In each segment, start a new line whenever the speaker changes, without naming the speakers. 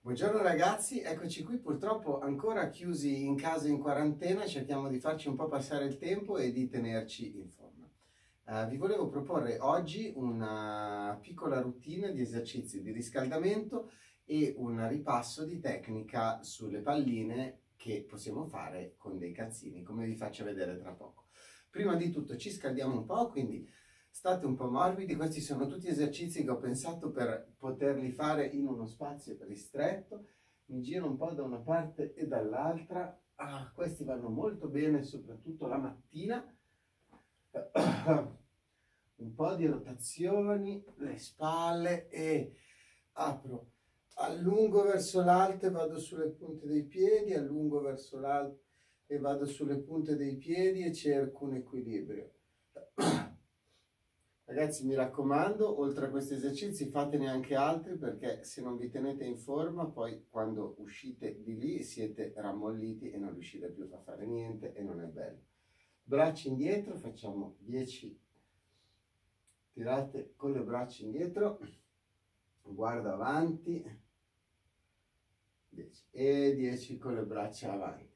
Buongiorno ragazzi, eccoci qui purtroppo ancora chiusi in casa in quarantena, cerchiamo di farci un po' passare il tempo e di tenerci in forma. Vi volevo proporre oggi una piccola routine di esercizi di riscaldamento e un ripasso di tecnica sulle palline che possiamo fare con dei calzini, come vi faccio vedere tra poco. Prima di tutto ci scaldiamo un po', quindi state un po' morbidi. Questi sono tutti esercizi che ho pensato per poterli fare in uno spazio ristretto. Mi giro un po' da una parte e dall'altra. Questi vanno molto bene, soprattutto la mattina. Un po' di rotazioni, le spalle e apro, allungo verso l'alto e vado sulle punte dei piedi, allungo verso l'alto e vado sulle punte dei piedi e cerco un equilibrio. Ragazzi, mi raccomando, oltre a questi esercizi fatene anche altri, perché se non vi tenete in forma poi quando uscite di lì siete rammolliti e non riuscite più a fare niente e non è bello. Braccia indietro, facciamo 10 tirate con le braccia indietro, guardo avanti, 10 e 10 con le braccia avanti.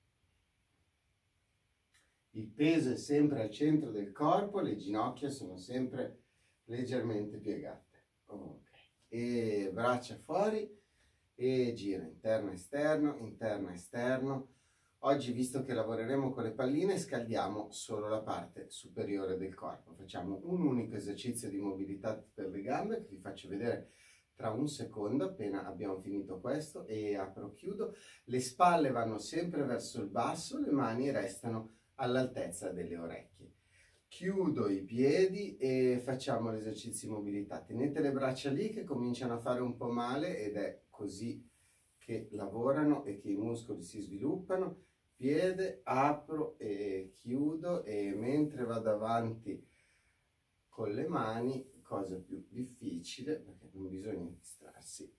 Il peso è sempre al centro del corpo, le ginocchia sono sempre leggermente piegate. Ok. E braccia fuori e gira interno esterno, interno esterno. Oggi, visto che lavoreremo con le palline, scaldiamo solo la parte superiore del corpo. Facciamo un unico esercizio di mobilità per le gambe che vi faccio vedere tra un secondo appena abbiamo finito questo, e apro, chiudo. Le spalle vanno sempre verso il basso, le mani restano all'altezza delle orecchie. Chiudo i piedi e facciamo l'esercizio di mobilità. Tenete le braccia lì che cominciano a fare un po' male ed è così che lavorano e che i muscoli si sviluppano. Piede, apro e chiudo, e mentre vado avanti con le mani, cosa più difficile perché non bisogna distrarsi.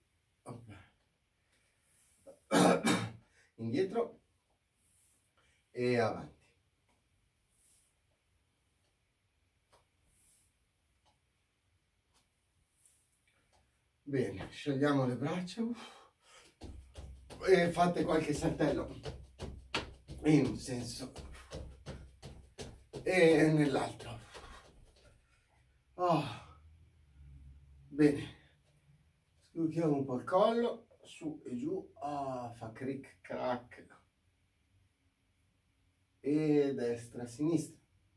Indietro e avanti. Bene, sciogliamo le braccia e fate qualche saltello in un senso e nell'altro. Bene, scuotiamo un po' il collo, su e giù, fa cric crack, e destra sinistra.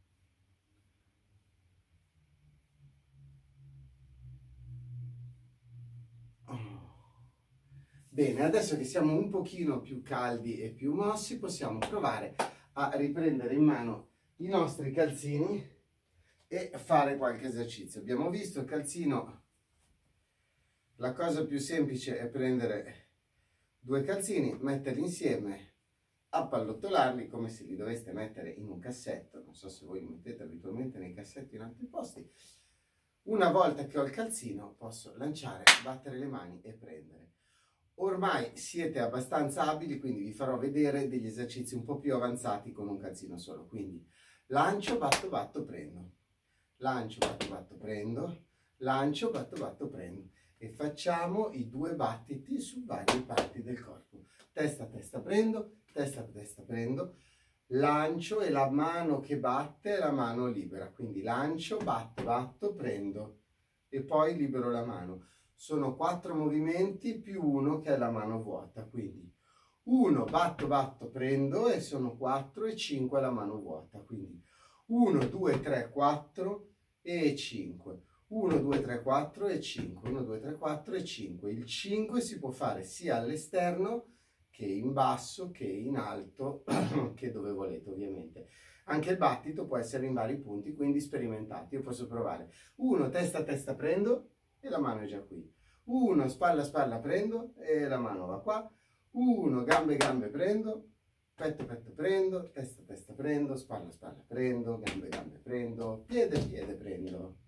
Bene, adesso che siamo un pochino più caldi e più mossi, possiamo provare a riprendere in mano i nostri calzini e fare qualche esercizio. Abbiamo visto il calzino, la cosa più semplice è prendere due calzini, metterli insieme, appallottolarli come se li doveste mettere in un cassetto. Non so se voi li mettete abitualmente nei cassetti in altri posti. Una volta che ho il calzino posso lanciare, battere le mani e prendere. Ormai siete abbastanza abili, quindi vi farò vedere degli esercizi un po' più avanzati con un calzino solo. Quindi lancio, batto, batto, prendo. Lancio, batto, batto, prendo. Lancio, batto, batto, prendo. E facciamo i due battiti su varie parti del corpo. Testa, testa, prendo. Testa, testa, prendo. Lancio e la mano che batte è la mano libera. Quindi lancio, batto, batto, prendo. E poi libero la mano. Sono 4 movimenti più uno che è la mano vuota, quindi 1, batto, batto, prendo, e sono 4, e 5 la mano vuota, quindi 1, 2, 3, 4 e 5, 1, 2, 3, 4 e 5, 1, 2, 3, 4 e 5. Il 5 si può fare sia all'esterno che in basso, che in alto, che dove volete ovviamente. Anche il battito può essere in vari punti, quindi sperimentate. Io posso provare 1, testa, testa, prendo, e la mano è già qui. 1, spalla, spalla, prendo, e la mano va qua. 1, gambe, gambe, prendo, petto, petto, prendo, testa, testa, prendo, spalla, spalla, prendo, gambe, gambe, prendo, piede, piede, prendo.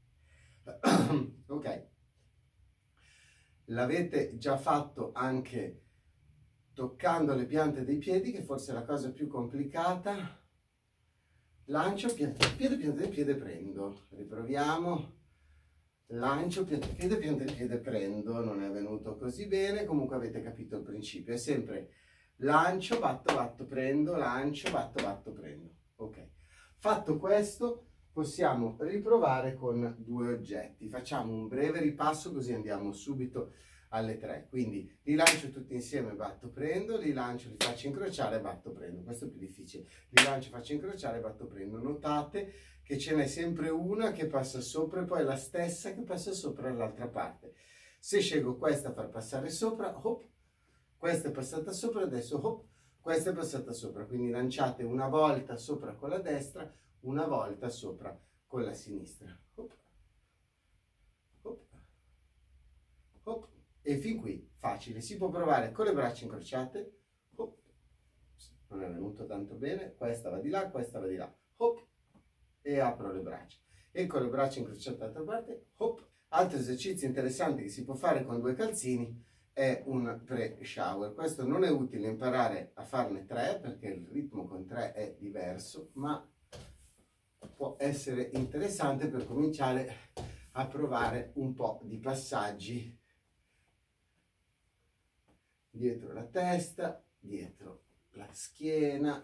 Ok. L'avete già fatto anche toccando le piante dei piedi, che forse è la cosa più complicata. Lancio, piede, piede, piede, piede, prendo. Riproviamo. lancio, pianta il piede, prendo, non è venuto così bene, comunque avete capito il principio, è sempre lancio, batto, batto, prendo, lancio, batto, batto, prendo. Ok, fatto questo possiamo riprovare con 2 oggetti, facciamo un breve ripasso così andiamo subito alle 3, quindi li lancio tutti insieme, batto, prendo, li lancio, li faccio incrociare, batto, prendo, questo è più difficile, li lancio, faccio incrociare, batto, prendo, notate che ce n'è sempre una che passa sopra e poi la stessa che passa sopra dall'altra parte. Se scelgo questa per passare sopra, hop, questa è passata sopra, adesso hop, questa è passata sopra, quindi lanciate una volta sopra con la destra, una volta sopra con la sinistra. Hop, hop, hop. E fin qui facile, si può provare con le braccia incrociate, hop, non è venuto tanto bene, questa va di là, questa va di là, hop, e apro le braccia, e con le braccia incrociate dall'altra parte, hop. Altro esercizio interessante che si può fare con 2 calzini è un pre-shower. Questo non è utile imparare a farne 3 perché il ritmo con 3 è diverso, ma può essere interessante per cominciare a provare un po' di passaggi dietro la testa, dietro la schiena,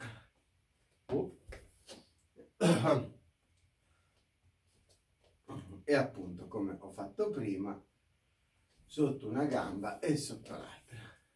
e appunto come ho fatto prima sotto una gamba e sotto l'altra.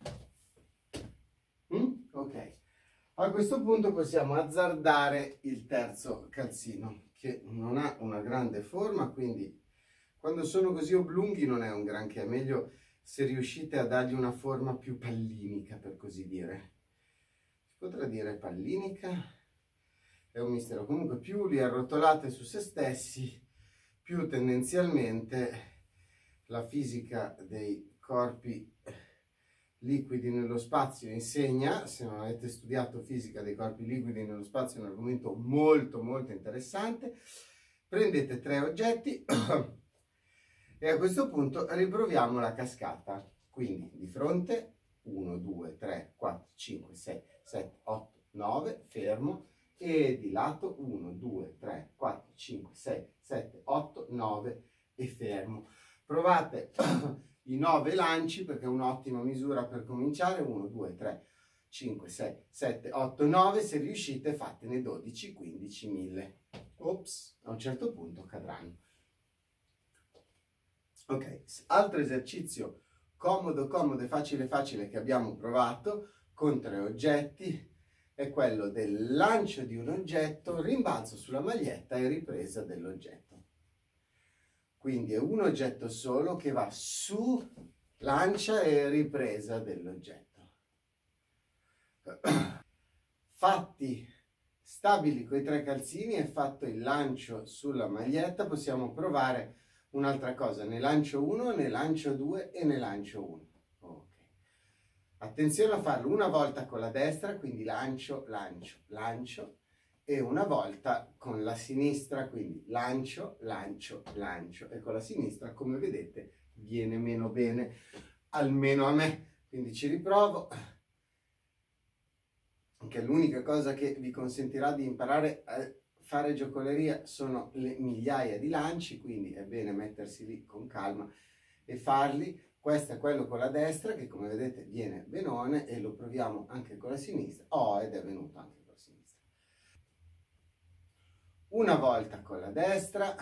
Ok, a questo punto possiamo azzardare il terzo calzino che non ha una grande forma, quindi quando sono così oblunghi non è un granché, è meglio se riuscite a dargli una forma più pallinica, per così dire. Si potrà dire pallinica? È un mistero. Comunque più li arrotolate su se stessi, più tendenzialmente la fisica dei corpi liquidi nello spazio insegna. Se non avete studiato fisica dei corpi liquidi nello spazio è un argomento molto molto interessante. Prendete 3 oggetti e a questo punto riproviamo la cascata. Quindi di fronte 1, 2, 3, 4, 5, 6, 7, 8, 9, fermo, e di lato 1, 2, 3, 4, 5, 6, 7, 8, 9 e fermo. Provate i 9 lanci perché è un'ottima misura per cominciare. 1, 2, 3, 5, 6, 7, 8, 9. Se riuscite fatene 12, 15, 1000. Ops, a un certo punto cadranno. Ok, altro esercizio comodo, comodo e facile, facile che abbiamo provato con 3 oggetti è quello del lancio di un oggetto, rimbalzo sulla maglietta e ripresa dell'oggetto. Quindi è un oggetto solo che va su, lancia e ripresa dell'oggetto. Fatti stabili con i 3 calzini e fatto il lancio sulla maglietta, possiamo provare un'altra cosa, ne lancio 1, ne lancio 2 e ne lancio 1. Okay. Attenzione a farlo una volta con la destra, quindi lancio, lancio, lancio, e una volta con la sinistra, quindi lancio, lancio, lancio, e con la sinistra, come vedete, viene meno bene, almeno a me. Quindi ci riprovo, che l'unica cosa che vi consentirà di imparare a fare giocoleria sono le migliaia di lanci, quindi è bene mettersi lì con calma e farli. Questo è quello con la destra che come vedete viene benone e lo proviamo anche con la sinistra. Oh, ed è venuto anche con la sinistra. Una volta con la destra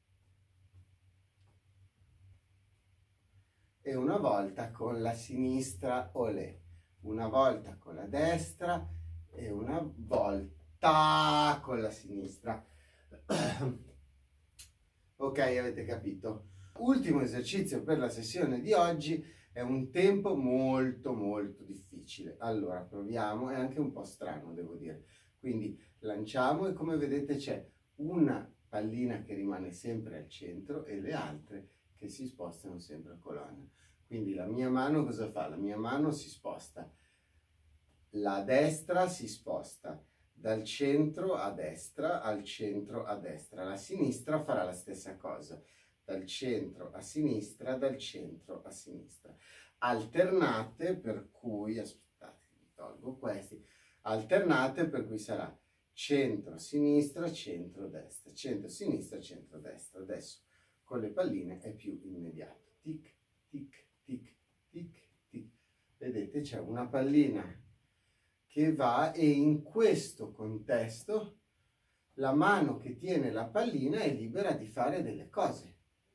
e una volta con la sinistra. Olè. Una volta con la destra e una volta con la sinistra. Ok, avete capito. Ultimo esercizio per la sessione di oggi, è un tempo molto molto difficile. Allora proviamo, è anche un po' strano devo dire. Quindi lanciamo e come vedete c'è una pallina che rimane sempre al centro e le altre che si spostano sempre a colonna. Quindi la mia mano cosa fa? La mia mano si sposta, la destra si sposta dal centro a destra al centro a destra, la sinistra farà la stessa cosa, dal centro a sinistra, dal centro a sinistra. Alternate per cui, aspettate, tolgo questi, alternate per cui sarà centro-sinistra, centro-destra, centro-sinistra, centro-destra. Adesso con le palline è più immediato. Tic, tic, tic, tic, tic. Vedete, c'è una pallina che va e in questo contesto la mano che tiene la pallina è libera di fare delle cose.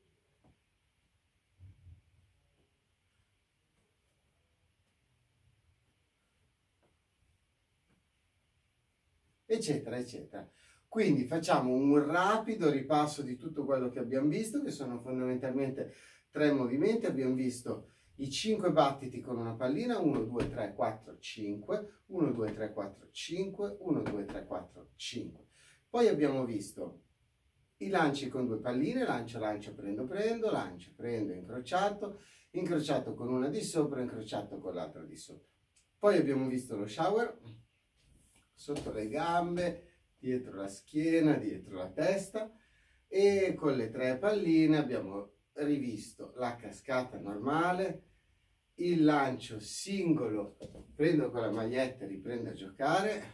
Eccetera, eccetera. Quindi facciamo un rapido ripasso di tutto quello che abbiamo visto, che sono fondamentalmente 3 movimenti. Abbiamo visto i 5 battiti con una pallina, 1, 2, 3, 4, 5, 1, 2, 3, 4, 5, 1, 2, 3, 4, 5. Poi abbiamo visto i lanci con 2 palline, lancio, lancio, prendo, prendo, lancio, prendo, incrociato, incrociato con una di sopra, incrociato con l'altra di sopra. Poi abbiamo visto lo shower, sotto le gambe, dietro la schiena, dietro la testa, e con le 3 palline abbiamo rivisto la cascata normale, il lancio singolo, prendo con la maglietta e riprendo a giocare,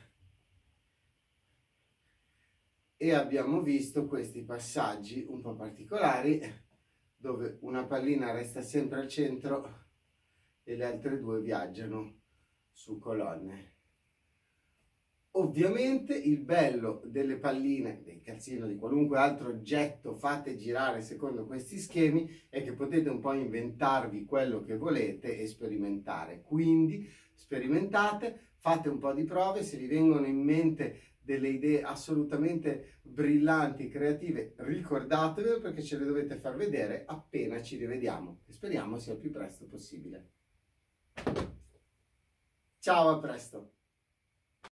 e abbiamo visto questi passaggi un po' particolari dove una pallina resta sempre al centro e le altre 2 viaggiano su colonne. Ovviamente il bello delle palline, del calzino, di qualunque altro oggetto fate girare secondo questi schemi è che potete un po' inventarvi quello che volete e sperimentare. Quindi sperimentate, fate un po' di prove, se vi vengono in mente delle idee assolutamente brillanti, creative, ricordatevelo perché ce le dovete far vedere appena ci rivediamo e speriamo sia il più presto possibile. Ciao, a presto!